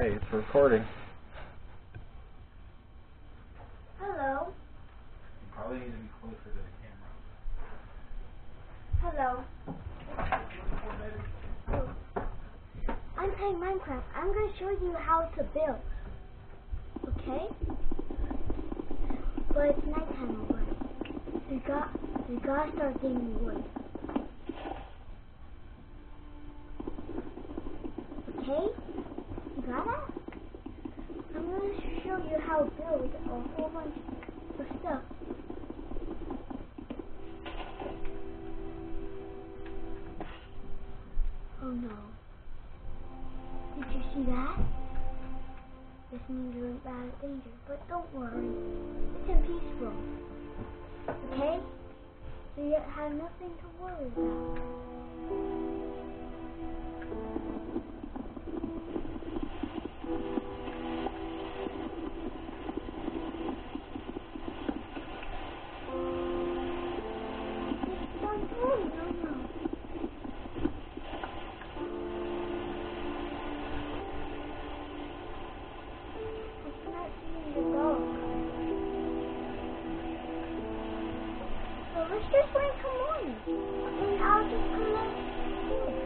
Okay, it's recording. Hello. You probably need to be closer to the camera. Hello. I'm playing Minecraft. I'm going to show you how to build. Okay? But it's nighttime already. We gotta start getting wood. Okay? You got it? I'm going to show you how to build a whole bunch of stuff. Oh no. Did you see that? This means you're in bad danger, but don't worry. It's in peaceful. Okay? So you have nothing to worry about. Don't worry, no. It's not seeing the dog. So let's just wait till morning. And I'll just collect wood.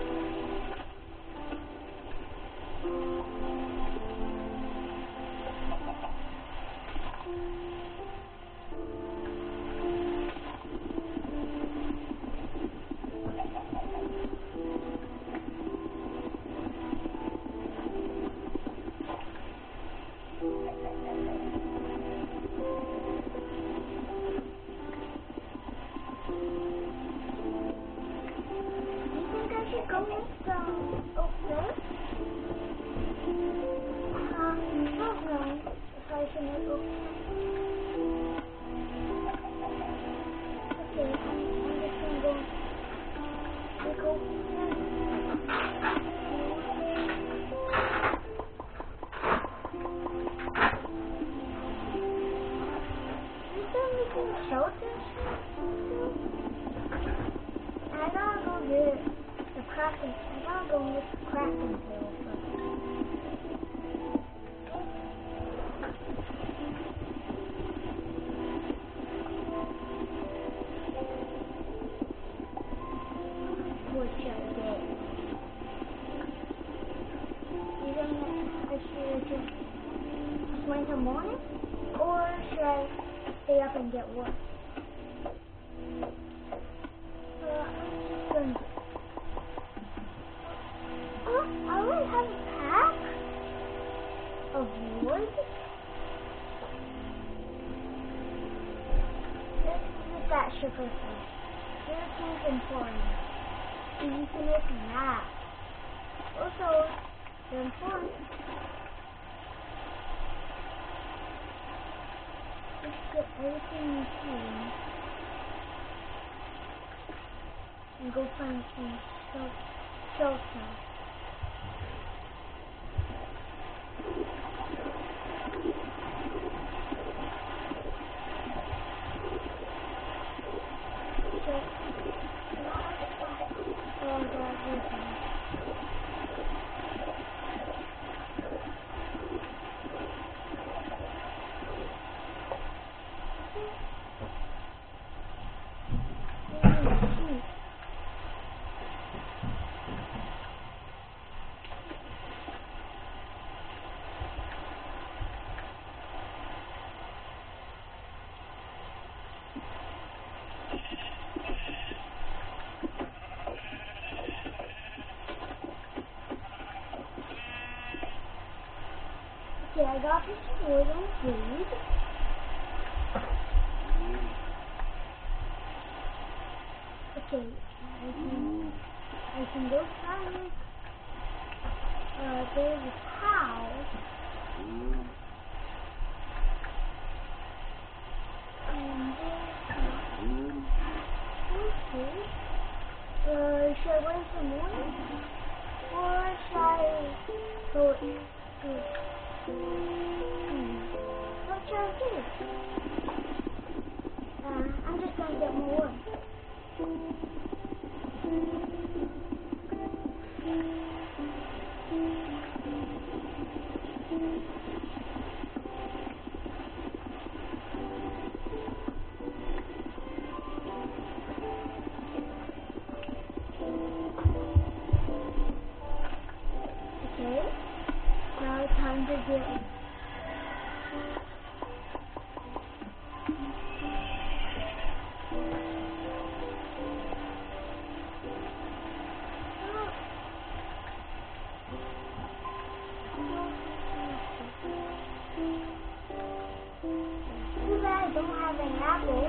Go okay. Don't know if I should make okay. Okay, I'm just gonna go take over. You still making shelters? I gotta go get the crafting. I gotta go get the crafting table first. What should I get? You think I should just wait till morning? Or should I stay up and get wood? I'm just gonna... I already have a pack of wood. Let's get that sugar first. Sugar cane's important. And you can make that. Also, they're important. Just get everything you can. And go find some shelter. Okay, I got this wood and food. Okay, I can go find there's a cow. And there's should I wait till morning? Or should I go what should I do? I'm just gonna get more wood. to get it. Too bad I don't have an apple.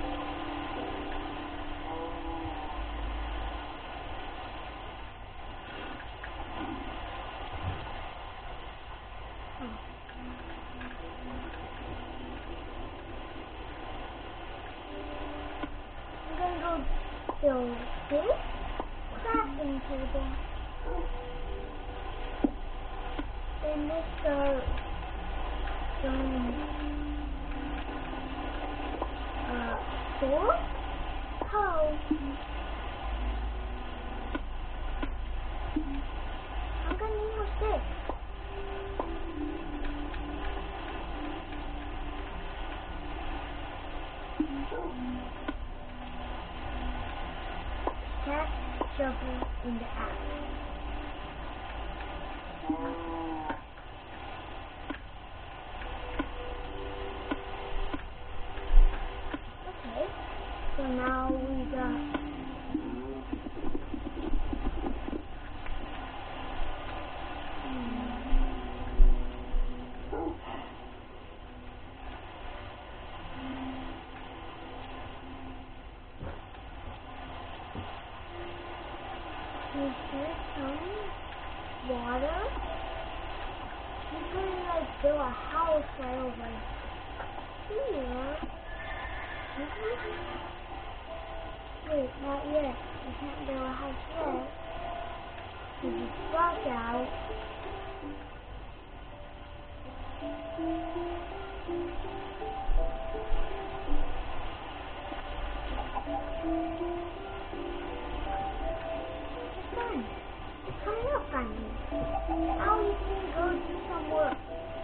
I'm gonna go build this crafting table. Then this start doing sword? Hoe. I'm gonna need more sticks. Cat, shovel, and the axe. Okay, so now we got is there some water? You could like build a house right over here. Wait, not yet. You can't build a house yet. Because it's dark out. It's coming up finally. Now we can go do some work.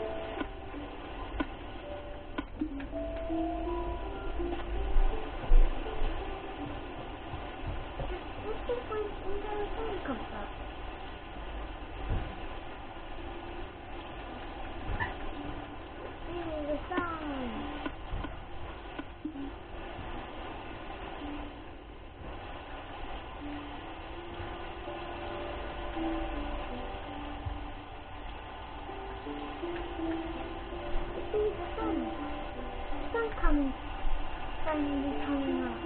Let's just wait until the sun comes up. See the sun. Finally coming up.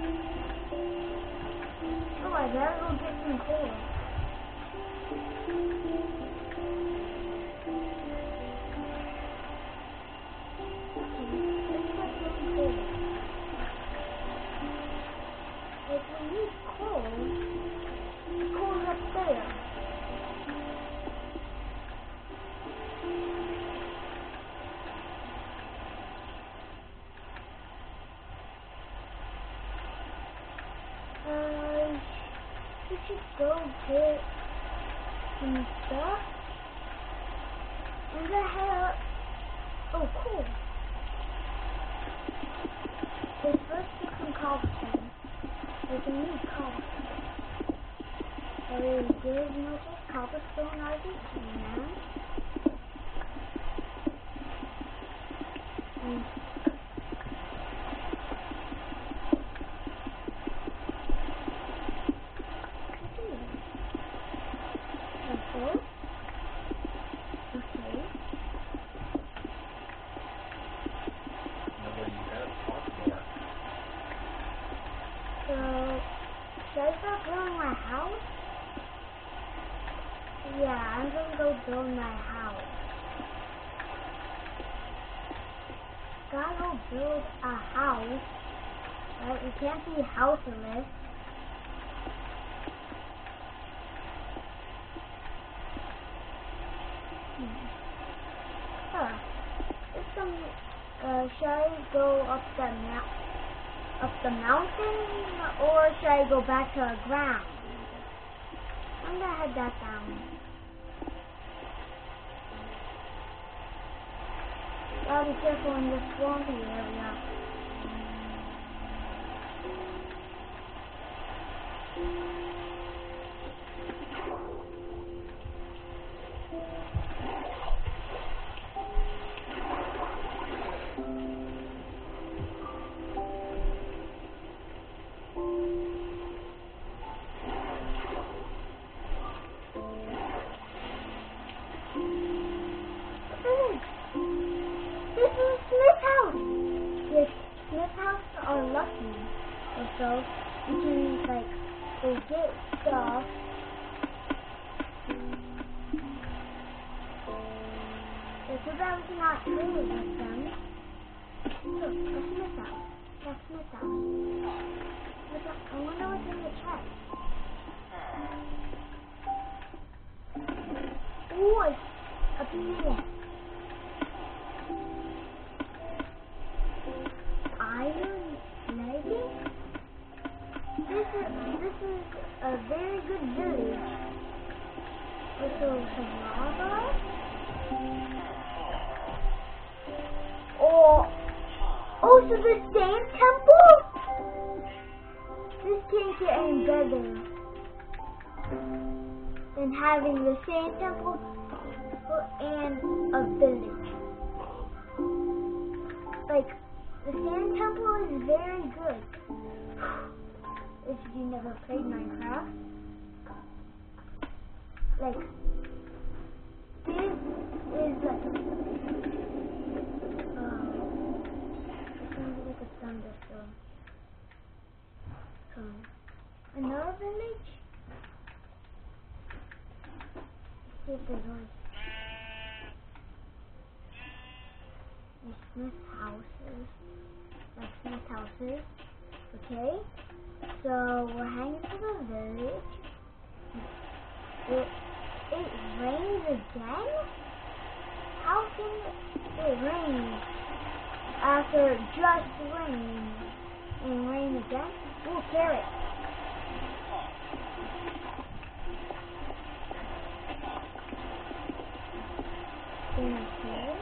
Oh, I better go get some coal. Okay, let's get some coal. If we need coal, coal's up there. We should go get some stuff. I'm gonna head up. Oh, cool. Let's first get some cobblestone. There's a new cobblestone. I will get as much as cobblestone as I can. Should I start building my house? Yeah, I'm gonna go build my house. Gotta go build a house. Right? We can't be houseless. Should I go up the mountain, or should I go back to the ground? I'm gonna head that down. Gotta be careful in this swampy area. So you can like go get stuff. It's too bad we cannot trade with them. Look, that's Smith's house. That's Smith's house. I wonder what's in the chest. Ooh, it's a pig. Iron legging? This is a very good village. Also some lava. Oh, so the sand temple? This can't get any better than having the sand temple and a village. Like, the sand temple is very good. If you never played Minecraft. Like, this is like, it sounds like a thunderstorm. Another village? Let's see if there's one. There's Smith's houses. Like Smith's houses. Okay. So we're heading to the village. It rains again? How can it rain after just rain and rain again? Ooh, carrot. Okay.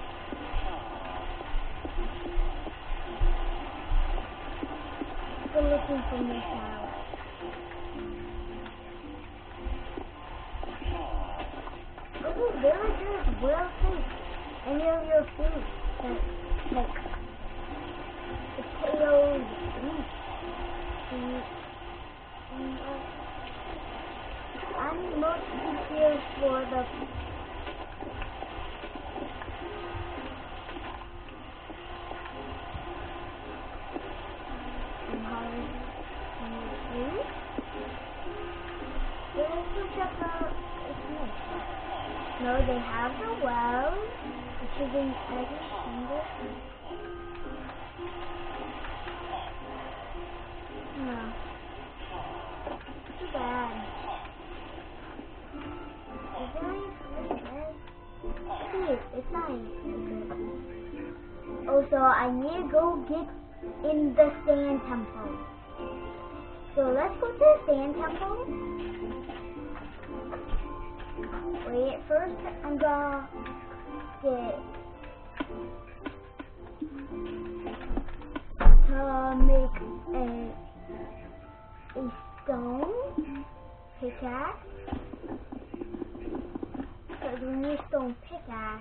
Still looking for this house. Oh, villagers will take any of your food. Like potatoes, meat. I'm mostly here for the no, they have the well, which is in every single thing. No. Too bad. Is there any food there? See, it's not in secret. Oh, so I need to go get in the sand temple. So let's go to the sand temple. Wait, first I'm gonna get to make a stone pickaxe. Because we need a stone pickaxe.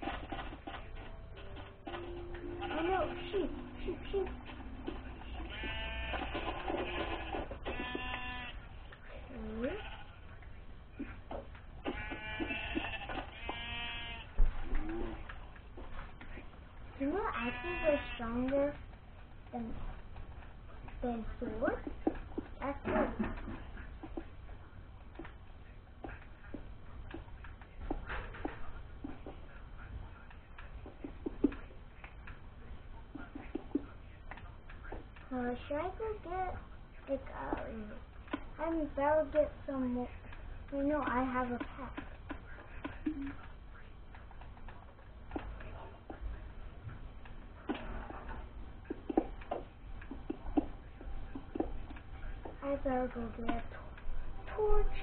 Oh no, sheep. Okay. You know, axes are stronger than swords. That's good. Should I go get like I better get some more. Wait, no, I have a pack. I better go get a torch.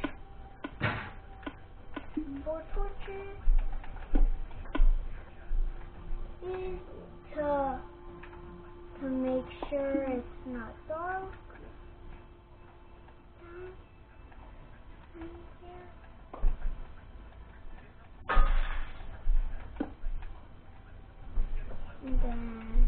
4 torches. These to make sure it's not dark. And then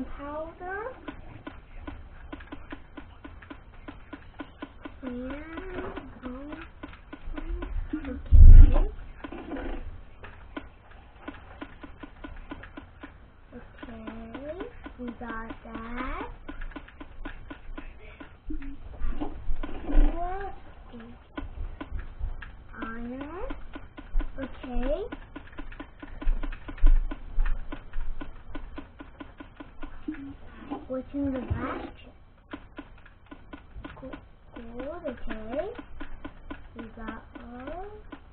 gunpowder. And okay, we got that. Iron. Okay. What's in the basket? Gold, okay. We got all.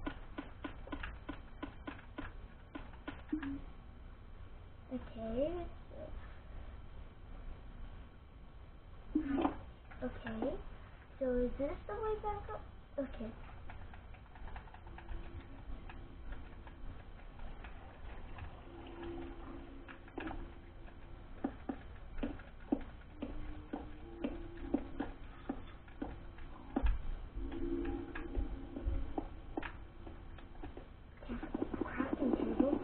Okay. Okay. So is this the way back up? Okay. Crafting table.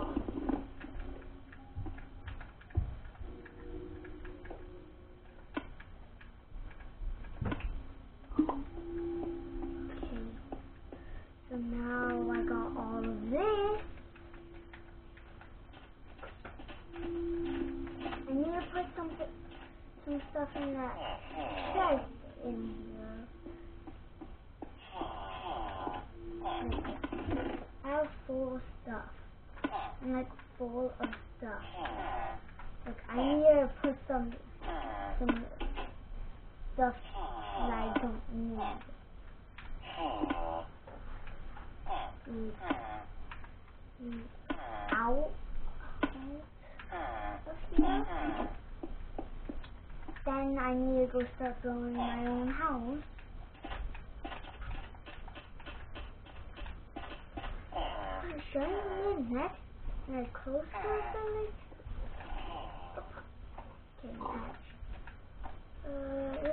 So now I got all of this. I need to put some stuff in that chest in here. I have full of stuff. I'm like full of stuff. Like I need to put some stuff that I don't need. Out of here. Then I need to go start building my own house. Should I live next? Like closer to the